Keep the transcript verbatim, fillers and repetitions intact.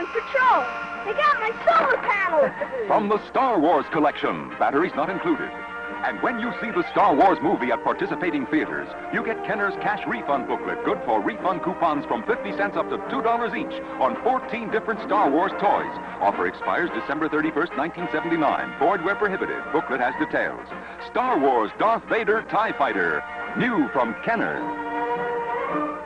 patrol. They got my solar panels. From the Star Wars collection, batteries not included. And when you see the Star Wars movie at participating theaters, you get Kenner's cash refund booklet, good for refund coupons from fifty cents up to two dollars each on fourteen different Star Wars toys. Offer expires December thirty-first, nineteen seventy-nine. Void where prohibited. Booklet has details. Star Wars Darth Vader TIE Fighter. New from Kenner.